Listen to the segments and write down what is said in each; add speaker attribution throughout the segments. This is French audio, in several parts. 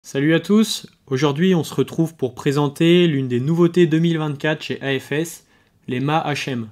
Speaker 1: Salut à tous, aujourd'hui on se retrouve pour présenter l'une des nouveautés 2024 chez AFS, les mâts HM.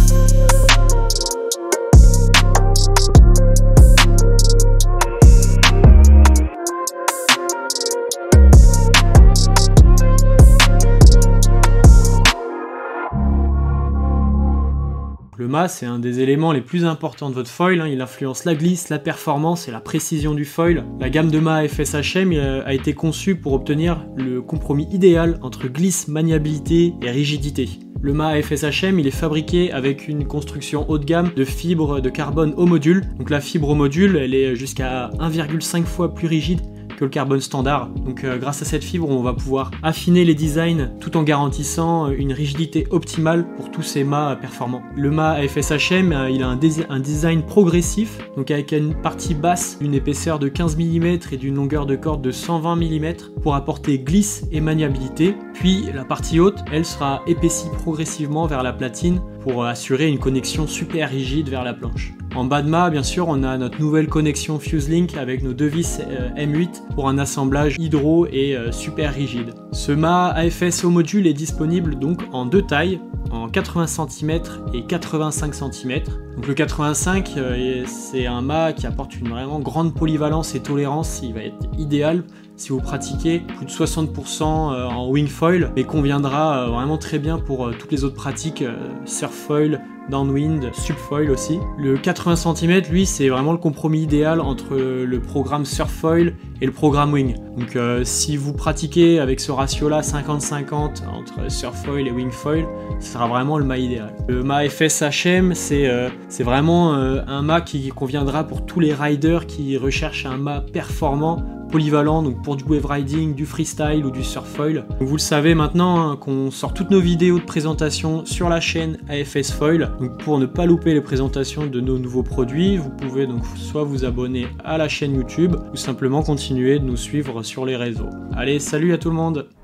Speaker 1: Le mât, c'est un des éléments les plus importants de votre foil, il influence la glisse, la performance et la précision du foil. La gamme de mâts AFS HM a été conçue pour obtenir le compromis idéal entre glisse, maniabilité et rigidité. Le mât AFS HM il est fabriqué avec une construction haut de gamme de fibres de carbone au module. Donc la fibre au module, elle est jusqu'à 1,5 fois plus rigide que le carbone standard. Donc grâce à cette fibre, on va pouvoir affiner les designs tout en garantissant une rigidité optimale pour tous ces mâts performants. Le mât AFS HM, il a un design progressif, donc avec une partie basse d'une épaisseur de 15 mm et d'une longueur de corde de 120 mm pour apporter glisse et maniabilité. Puis la partie haute, elle sera épaissie progressivement vers la platine pour assurer une connexion super rigide vers la planche. En bas de mât, bien sûr, on a notre nouvelle connexion FuseLink avec nos deux vis M8 pour un assemblage hydro et super rigide. Ce mât AFS au module est disponible donc en deux tailles, en 80 cm et 85 cm. Donc le 85, c'est un mât qui apporte une vraiment grande polyvalence et tolérance, il va être idéal si vous pratiquez plus de 60% en wing foil, mais conviendra vraiment très bien pour toutes les autres pratiques, surf foil, downwind, subfoil aussi. Le 80 cm, lui, c'est vraiment le compromis idéal entre le programme surfoil et le programme wing. Donc si vous pratiquez avec ce ratio-là 50-50 entre surfoil et wingfoil, ce sera vraiment le mât idéal. Le mât AFS HM, c'est vraiment un mât qui conviendra pour tous les riders qui recherchent un mât performant, polyvalent, donc pour du wave riding, du freestyle ou du surfoil. Donc vous le savez maintenant qu'on sort toutes nos vidéos de présentation sur la chaîne AFS Foil. Donc pour ne pas louper les présentations de nos nouveaux produits, vous pouvez donc soit vous abonner à la chaîne YouTube ou simplement continuer de nous suivre sur les réseaux. Allez, salut à tout le monde!